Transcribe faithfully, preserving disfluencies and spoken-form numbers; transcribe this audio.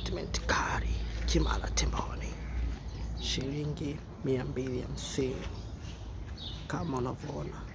apartment kari Kimara Temboni, shilingi mia mbili hamsini kama unavyoona.